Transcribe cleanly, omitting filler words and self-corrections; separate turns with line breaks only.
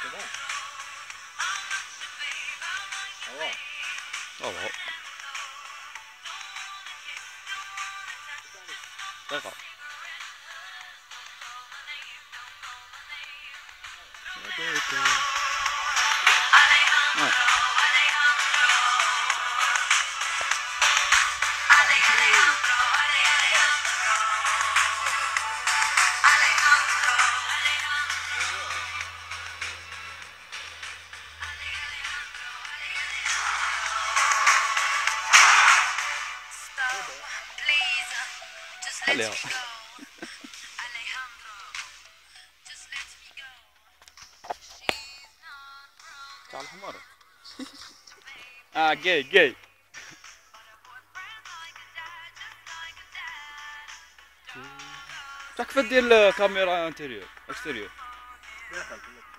Oh, d'accord. Ouais. Allez, تاع الحمار. جاي. كيف دير الكاميرا انتيريور اكستيريور؟